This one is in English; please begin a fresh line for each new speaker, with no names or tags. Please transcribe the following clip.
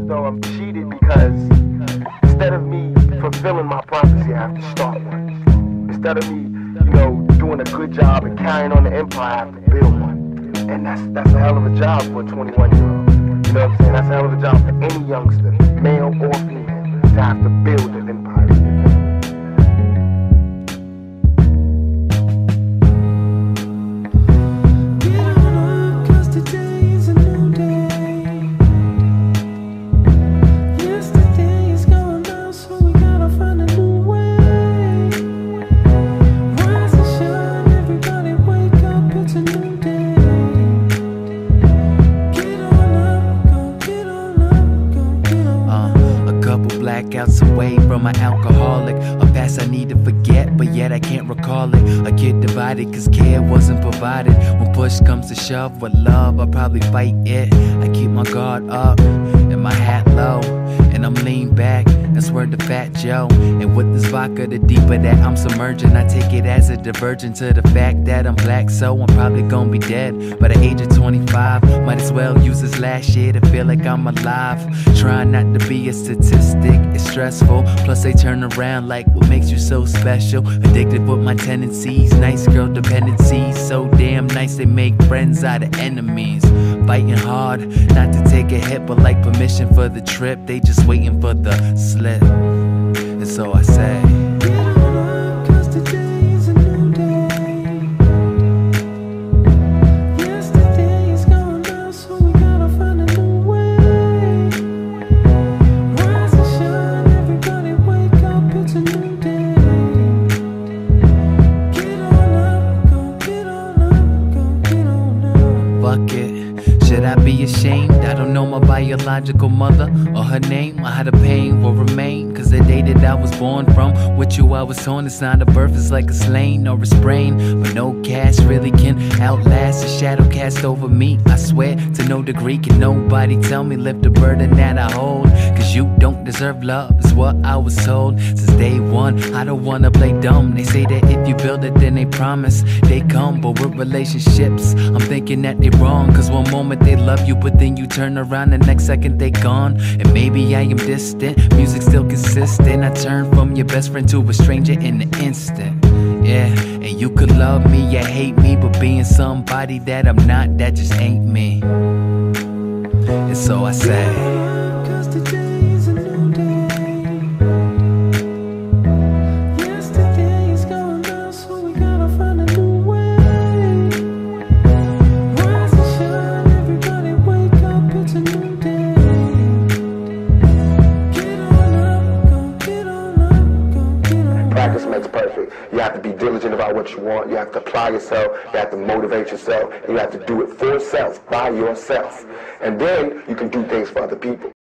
though I'm cheated because instead of me fulfilling my prophecy, I have to start one. Instead of me, doing a good job and carrying on the empire, I have to build one. And that's a hell of a job for a 21-year-old. You know what I'm saying? That's a hell of a job for any youngster, male or female, to have to build an empire.
Blackouts away from an alcoholic, a past I need to forget, but yet I can't recall it. I get divided cause care wasn't provided. When push comes to shove with love, I'll probably fight it. I keep my guard up and my hat low, and I'm lean back, that's word to Fat Joe. And with this vodka, the deeper that I'm submerging, I take it as a diversion to the fact that I'm black, so I'm probably gonna be dead by the age of 25. Might as well use this last year to feel like I'm alive. Trying not to be a statistic, it's stressful. Plus they turn around like, what makes you so special? Addicted with my tendencies, nice girl dependencies. So damn nice they make friends out of enemies. Fighting hard, not to take a hit, but like permission for the trip, they just waiting for the slip. And so I say,
get on up, cause today is a new day. Yesterday is gone now, so we gotta find a new way. Rise and shine, everybody wake up, it's a new day. Get on up, go get on up, go get on up.
fuck it. Should I be ashamed? I don't know my biological mother or her name, or how the pain will remain. Cause the day that I was born from, with you I was torn. It's not a birth, it's like a slain or a sprain. But no cash really can outlast a shadow cast over me. I swear to no degree can nobody tell me lift the burden that I hold. Cause you don't deserve love, is what I was told since day one. I don't wanna play dumb. They say that if you build it then they promise they come. But with relationships, I'm thinking that they wrong. Cause one moment they love you, but then you turn around the next second they gone. And maybe I am distant, music still consistent. I turn from your best friend to a stranger in an instant. Yeah, and you could love me or hate me, but being somebody that I'm not, that just ain't me. And so I say,
Cause today is a new day. Yesterday is gone now, so we gotta find a new way. Rise and shine, everybody wake up, it's a new day. Get on up, go get on up, go get on up.
Practice makes perfect. You have to be diligent about what you want. You have to apply yourself. You have to motivate yourself. And you have to do it for yourself, by yourself. And then you can do things for other people.